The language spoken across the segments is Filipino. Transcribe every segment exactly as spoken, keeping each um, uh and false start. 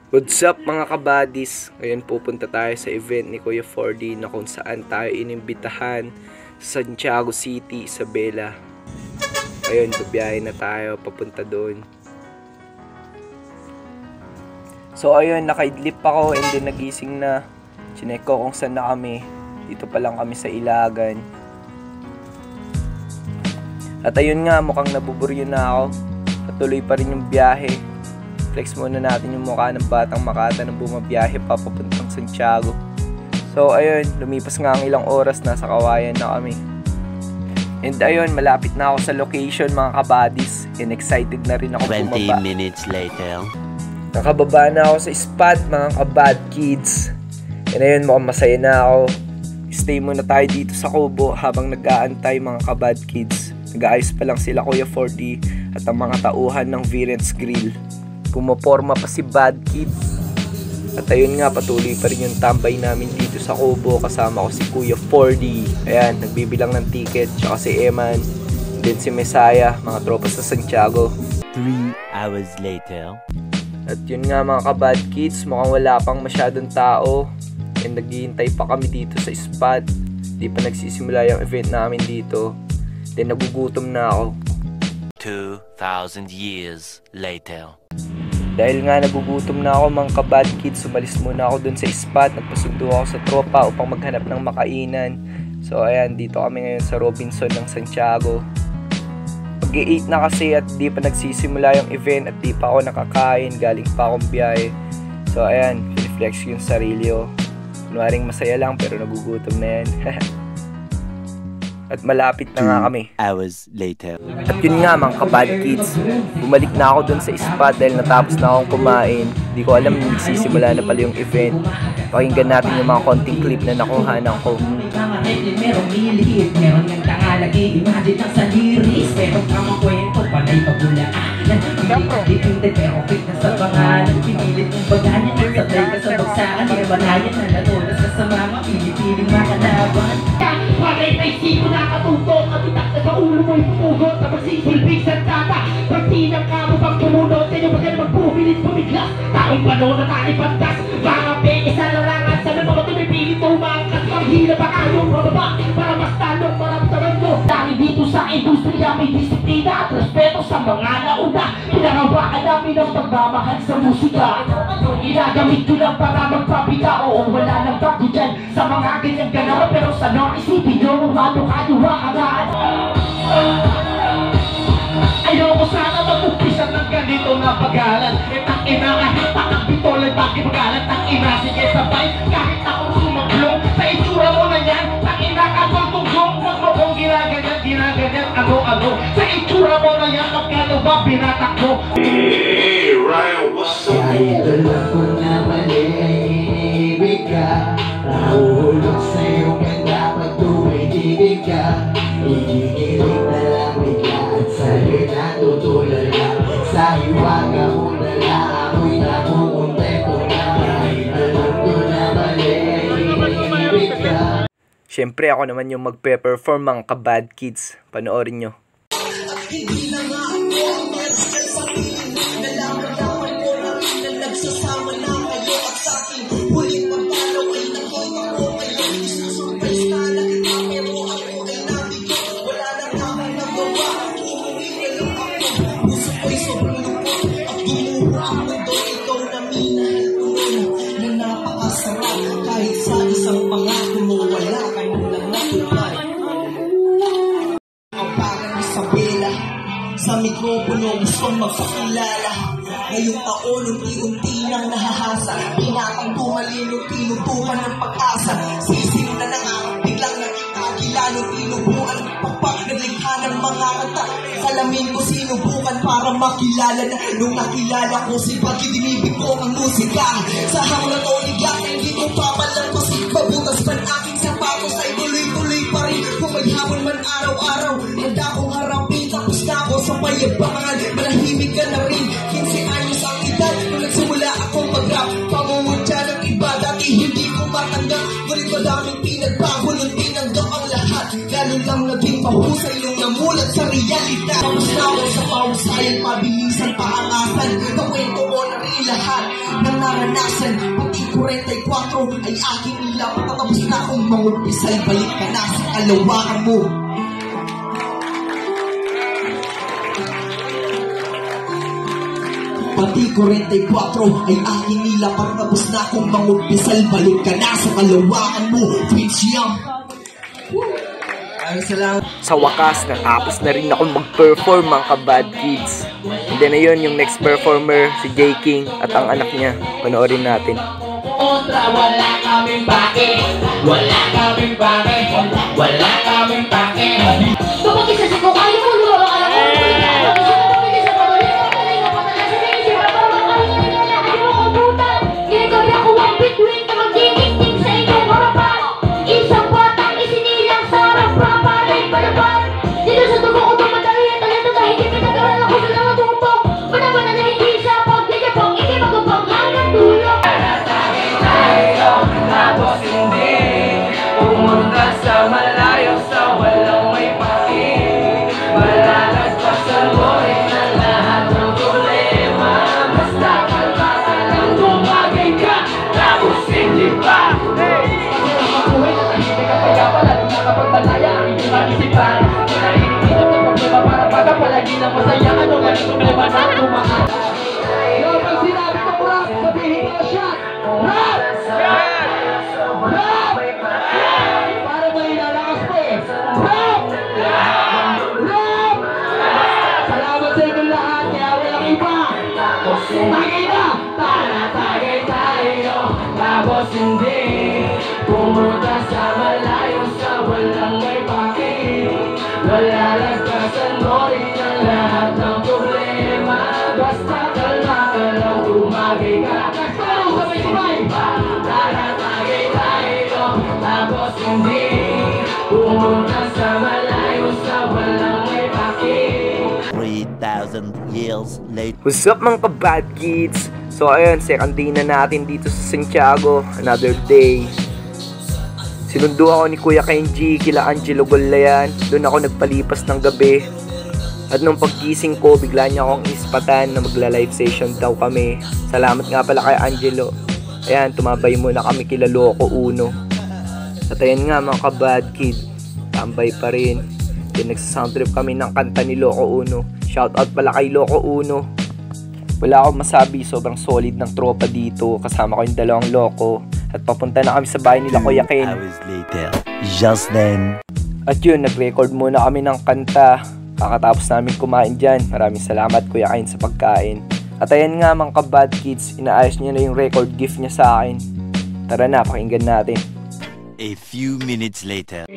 What's up mga kabadis? Ngayon pupunta tayo sa event ni Kuya four D na kung saan tayo inimbitahan sa Santiago City, Isabela. Ayun, bubiyahin na tayo papunta doon. So ayun, nakaidlip ako and then nagising na. Chinek ko kung saan na kami. Dito pa lang kami sa Ilagan. At ayun nga, mukhang nabuburyo na ako. Patuloy pa rin yung biyahe. Flex muna natin yung mukha ng batang Makata na bumabiyahe pa papuntang Santiago. So ayun, lumipas nga ang ilang oras, nasa Kawayan na kami. And ayun, malapit na ako sa location mga kabadis. And excited na rin ako bumaba. twenty minutes later. Nakababa na ako sa spot mga kabad kids. And ayun, mukhang masaya na ako. Stay muna tayo dito sa Kubo habang nag-aantay mga kabad kids. Nag-aayos pa lang sila Kuya four D at ang mga tauhan ng Virens Grill. Pumaporma pa si Bad Kids. At ayun nga, patuloy pa rin yung tambay namin dito sa Kubo. Kasama ko si Kuya four D. Ayan, nagbibilang ng ticket. Tsaka si Eman. And then si Messiah, mga tropa sa Santiago. Three hours later. At yun nga mga kabad kids, mukhang wala pang masyadong tao. And naghihintay pa kami dito sa spot. Di pa nagsisimula yung event namin dito. Then nagugutom na ako. Two thousand years later. Dahil nga nagugutom na ako mga kabad kids, umalis muna ako dun sa spot. Nagpasundo ako sa tropa upang maghanap ng makainan. So ayan, dito kami ngayon sa Robinson ng Santiago. Pag-i-eight na kasi at di pa nagsisimula yung event at di pa ako nakakain. Galing pa akong biyahe. So ayan, reflex yung sarili ko. Kunwaring masaya lang pero nagugutom na yan. At malapit na nga kami. Hours later. At yun nga mga kabad kids, bumalik na ako dun sa spot dahil natapos na akong kumain. Hindi ko alam nung nagsisimula na pala yung event. Pakinggan natin yung mga konting clip na nakuhanan ko. Merong liliit, meron ng tangalagi, imagine ang saliris, merong kamang kwento, panay pabulaan. Dipinted pero fit na sa pangalan, pinilit mong bagayan, sabay ka sa bagsaan, ibanayan na natulas ka sa mga pinipiling makalaban. Panay na isiko nakatutok, kapitak na sa ulo mo'y pumugot, na magsisilbig sa tata. Pag tinang ka mo pang tumunod, sa'yo ba gano'n magpumilit pumiglas? Taong panahon na tayo pantas, mga peke sa larangan, sabi mga tumipilit mo umangkat, panghila pa kayong mababa, para mas talong maramdaman mo. Dahil dito sa industriya may disiplina at respeto sa mga nauna. Pinangawakan namin ang pagmamahal sa musika. Ginagamit ko lang para magpapita, oo wala nang bago dyan sa mga ganyang ganawa. Pero sa nang isipin nyo, umano kayo hakaraan. Ayoko sana mag-umpisa ng ganito na pag-alan. E tang ina kahit takang bitolan, bakit pag-alan? Tang ina sige sabay, kahit akong sumaglong sa itsura mo na yan. Tang ina katultunggong, wag mo kong ginaganyan, ginaganyan, ano-ano. Sa itsura mo na yan, magkano ba pinatak mo? Hey Ryan, what's up? Kahit alam ko na mali ay iniibig ka, nahuhulog sa'yo kaya dapat tumitigil ka. Ikikilig na lang bigla at sa'yo natutulala. Sa hiwaga mo na lang ako'y nakukontento na. Kahit alam ko na mali ay iniibig ka. Siyempre ako naman yung magpe-perform mga kabad kids. Panoorin nyo. Hindi na nga ako ang meron ka sa piling. Nalaman-laman mo na rin na nagsasama na kayo at sa akin. Huling pagdalaw ay nakita ko ngayon. Isusurprise na lang kita pero ako ay nabigyan. Wala na kami nagawa. Umuwi na lang ako. Gusto ko'y sobrang lupot at gumura ako doon. Ikaw na minahal ko nun na napakasarap. Kahit sa isang pangako mo wala ka nang natupad. Isabela, sa mikropono gustong magpakilala. Ngayong taon, unti-unti nang nahahasa. Pinatang tumalino, tinutukan ng pag-asa. Sisiw na nangarap, biglang nakikakila. Nung tinubuan, pagpak, naglikha ng mga kanta. Salamin ko sinubukan para makilala na. Nung nakilala ko si Pagki, dinibig ko ang musika. Sa hanggang o ligak, hindi ko papalang ko si Babutas man aking sapatos ay tuloy-tuloy pa rin. Kung may hamon man araw-araw, handa kong harapin. Tapos na ako sa payabangan, malahimik ka na rin. Kinsi anyos ang edad, nung nagsimula akong mag-rap. Pangungutya ng iba, dati hindi ko matanggap. Ngunit madaming pinagbago, nung tinanggap ang lahat. Ganun lang naging pahusay nung namu namulat sa realidad. Pangsawa sa pausayan, pabilisan, paangasan. Nawento mo na rin lahat ng naranasan. Pati forty-four ay aking nila. Patatapos na akong mangumpisay, balik ka na sa kalawakan mo. Pati forty-four ay aking nila. Patatapos na akong mangumpisay, balik ka na sa kalawakan mo. Prince Young. Sa wakas, natapos na rin ako mag-perform mga ka-Bad Kids. And then ayun, yung next performer, si J King at ang anak niya. Panoorin natin. Kontra, wala kaming pake. Wala kaming pake. Wala kaming pake. Kapag isa sa ko, kaya mo luwa ka lang. Tapos hindi pumunta sa malayo sa walang may pake. Malalagpasan mo rin ang lahat ng problema. Basta kalma ka lang, tumagay ka. Pero sabay-sabay taratagay tayo. Tapos hindi pumunta sa malayo sa walang may pake. three thousand years later. What's up mga ka-Bad Kids? So ayun, second day na natin dito sa Santiago. Another day. Sinundo ako ni Kuya Kenji, kila Angelo Golayan. Doon ako nagpalipas ng gabi. At nung pagkising ko, bigla niya akong ispatan na magla-live session daw kami. Salamat nga pala kay Angelo. Ayan, tumabay muna kami kila Loco Uno. At ayan nga mga ka-Bad Kid, tambay pa rin. Then nagsasoundtrip kami ng kanta ni Loco Uno. Shoutout pala kay Loco Uno. Wala akong masabi, sobrang solid ng tropa dito. Kasama ko yung dalawang Loco. At papunta na kami sa bahay nila Kuya Ken. Hours later. Just then. At yun, nag-record muna kami ng kanta. Kakatapos namin kumain dyan. Maraming salamat Kuya Ken sa pagkain. At ayan nga mga ka-Bad Kids, inaayos niya na yung record gift niya sa akin. Tara na, pakinggan natin. A few minutes later.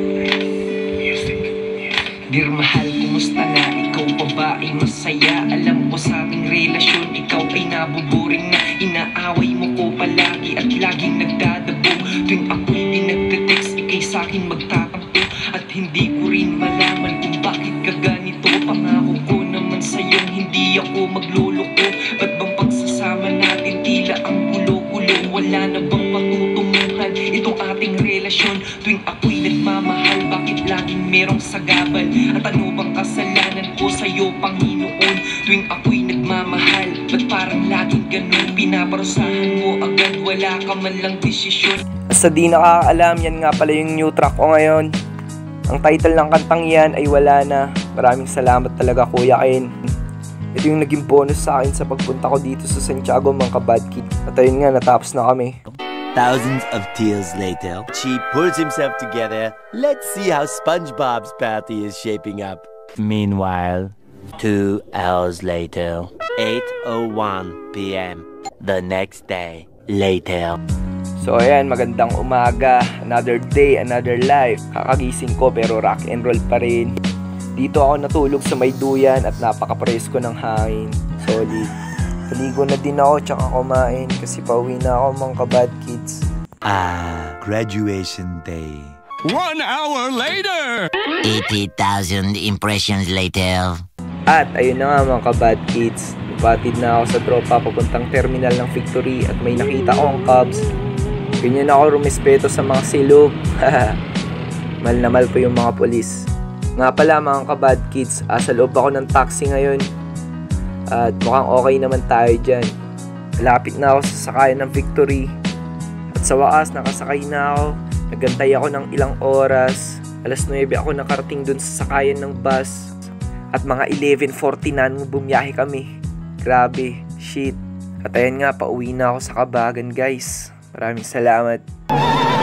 Dear mahal, kumusta na? Ikaw pa ba ay masaya? Alam ko sa aming relasyon, ikaw ay nabuboring na. Inaaway mo ko palagi at laging nagdadabo. Tuwing ako'y pinagte-text, ikay sa'kin magtatampo. At hindi ko rin malaman kung bakit ka ganito. Pangako ko naman sa'yong hindi ako magluloko. Ba't bang pagsasama natin tila ang gulo-gulo? Wala na bang patutunguhan itong ating relasyon? Tuwing ako'y nagmamahal, bakit laging merong sagabal? At ano bang kasalanan ko sa'yo, Panginoon? Tuwing ako'y nagmamahal, ba't parang laging ganun? Pinaparusahan mo agad, wala ka man lang desisyon. Basta di nakakaalam, yan nga pala yung new track ko ngayon. Ang title ng kantang yan ay Wala Na. Maraming salamat talaga Kuya Ken. Ito yung naging bonus sa akin sa pagpunta ko dito sa Santiago mga ka-Bad Kid. At ayun nga, natapos na kami. Thousands of tears later, Chi pulls himself together. Let's see how SpongeBob's party is shaping up. Meanwhile, two hours later, eight oh one p m the next day later. So ayan, magandang umaga. Another day, another life. Kakagising ko pero rock and roll pa rin. Dito ako natulog sa may duyan at napaka-presko ng hangin. Solid. Paligo na din ako tsaka kumain kasi pauwi na ako mga ka-Bad Kids. Ah, graduation day. One hour later! eighty thousand impressions later. At ayun na nga mga ka-Bad Kids. Napatid na ako sa tropa papuntang terminal ng Victory at may nakita akong Cubs. Ganyan ako rumispeto sa mga silog. Mal na mal po yung mga polis. Nga pala mga kabad kids, uh, sa loob ako ng taxi ngayon. At mukhang okay naman tayo dyan. Malapit na ako sa sakayan ng Victory. At sa wakas, nakasakay na ako. Nagantay ako ng ilang oras. alas nuwebe ako nakarating dun sa sakayan ng bus. At mga eleven forty na nung bumiyahe kami. Grabe, shit. At ayan nga, pauwi na ako sa Kabagan guys. Maraming salamat.